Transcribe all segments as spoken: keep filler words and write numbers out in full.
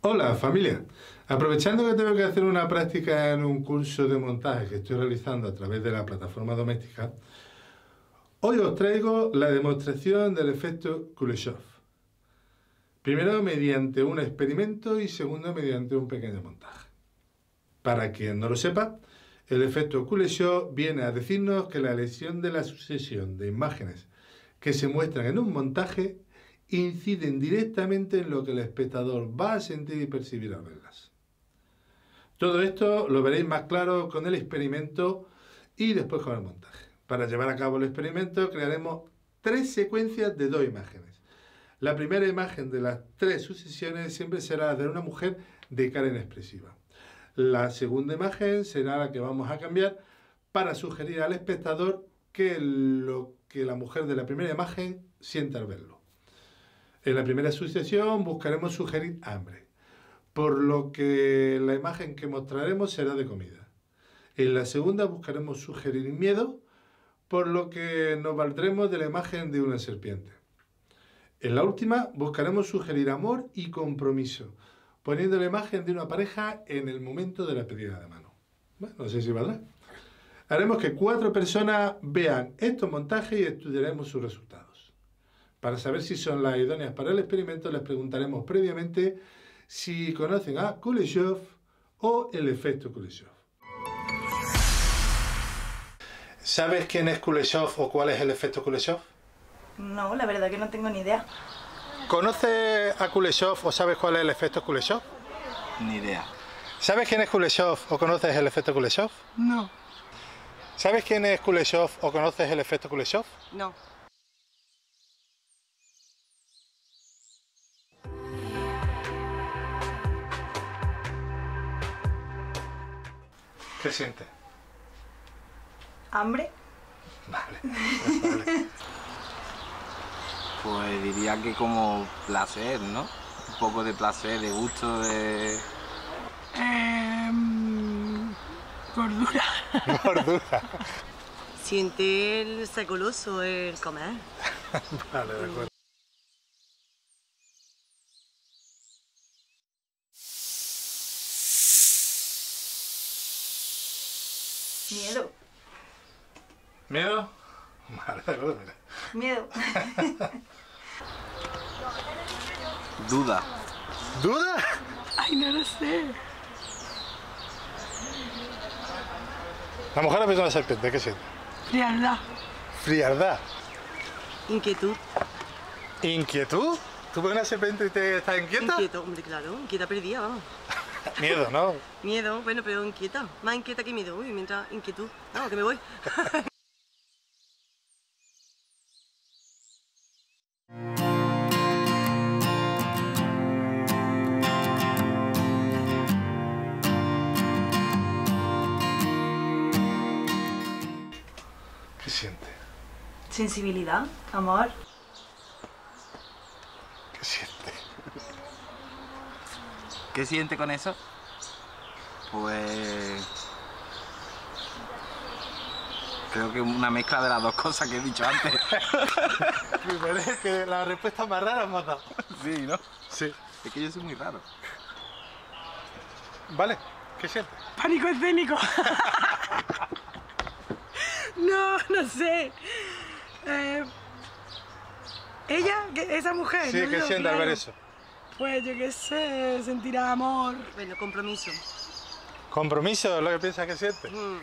Hola familia, aprovechando que tengo que hacer una práctica en un curso de montaje que estoy realizando a través de la plataforma doméstica, hoy os traigo la demostración del efecto Kuleshov. Primero mediante un experimento y segundo mediante un pequeño montaje. Para quien no lo sepa, el efecto Kuleshov viene a decirnos que la elección de la sucesión de imágenes que se muestran en un montaje inciden directamente en lo que el espectador va a sentir y percibir al verlas. Todo esto lo veréis más claro con el experimento y después con el montaje. Para llevar a cabo el experimento crearemos tres secuencias de dos imágenes. La primera imagen de las tres sucesiones siempre será de una mujer de cara inexpresiva. La segunda imagen será la que vamos a cambiar para sugerir al espectador que lo que la mujer de la primera imagen siente al verlo. En la primera sucesión buscaremos sugerir hambre, por lo que la imagen que mostraremos será de comida. En la segunda buscaremos sugerir miedo, por lo que nos valdremos de la imagen de una serpiente. En la última buscaremos sugerir amor y compromiso, poniendo la imagen de una pareja en el momento de la pedida de mano. Bueno, no sé si valdrá. Haremos que cuatro personas vean estos montajes y estudiaremos sus resultados. Para saber si son las idóneas para el experimento, les preguntaremos previamente si conocen a Kuleshov o el efecto Kuleshov. ¿Sabes quién es Kuleshov o cuál es el efecto Kuleshov? No, la verdad que no tengo ni idea. ¿Conoces a Kuleshov o sabes cuál es el efecto Kuleshov? Ni idea. ¿Sabes quién es Kuleshov o conoces el efecto Kuleshov? No. ¿Sabes quién es Kuleshov o conoces el efecto Kuleshov? No. ¿Qué sientes? ¿Hambre? Vale, vale. Pues diría que como placer, ¿no? Un poco de placer, de gusto, de... Eh, gordura. Gordura. Siente el sabroso el comer. Vale, de acuerdo. Miedo. ¿Miedo? Vale, de acuerdo, mira. Miedo. Duda. ¿Duda? Ay, no lo sé. La mujer ha visto una serpiente, ¿qué siente? Frialdad. Frialdad. Inquietud. ¿Inquietud? ¿Tú ves una serpiente y te estás inquieta? Inquieto, hombre, claro. Inquieta perdida, vamos. Miedo, ¿no? Miedo, bueno, pero inquieta. Más inquieta que miedo. Uy, mientras inquietud. No, que me voy. ¿Qué siente? Sensibilidad, amor. ¿Qué siente? ¿Qué siente con eso? Pues... creo que una mezcla de las dos cosas que he dicho antes. Primero es que la respuesta más rara hemos dado. Sí, ¿no? Sí. Es que yo soy muy raro. Vale, ¿qué siente? Pánico escénico. No, no sé. Eh, ella, que- esa mujer. Sí, ¿no? ¿qué No, siente al ver claro. eso? Pues yo qué sé, sentirá amor. Bueno, compromiso. ¿Compromiso es lo que piensas que siente? Mm.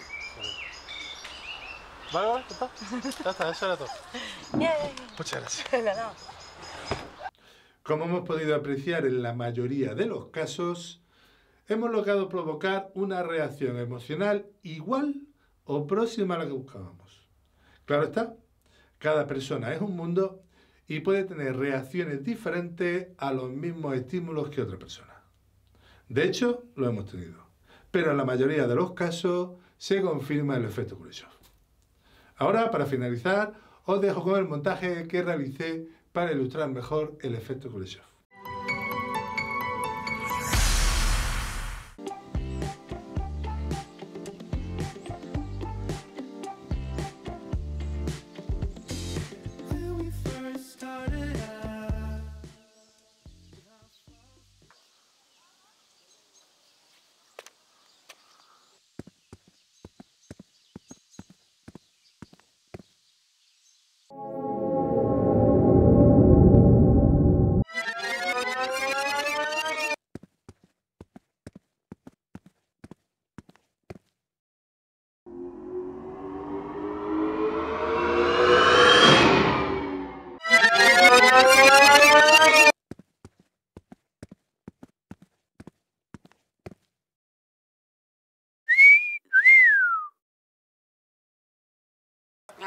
Vale, vale, ya está. Ya está, eso era todo. Muchas gracias. Nada. Como hemos podido apreciar en la mayoría de los casos, hemos logrado provocar una reacción emocional igual o próxima a la que buscábamos. Claro está, cada persona es un mundo y puede tener reacciones diferentes a los mismos estímulos que otra persona. De hecho, lo hemos tenido, pero en la mayoría de los casos se confirma el efecto Kuleshov. Ahora, para finalizar, os dejo con el montaje que realicé para ilustrar mejor el efecto Kuleshov.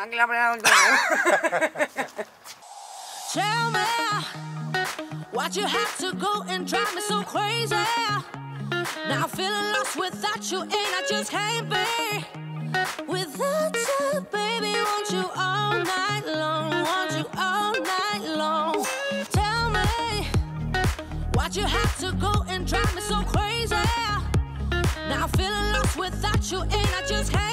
Aquí la primera vuelta. Tell me why'd you have to go and drive me so crazy? Now I'm feeling lost without you, and I just can't be without you, baby. Want you all night long, want you all night long. Tell me why'd you have to go and drive me so crazy? Now I'm feeling lost without you, and I just can't.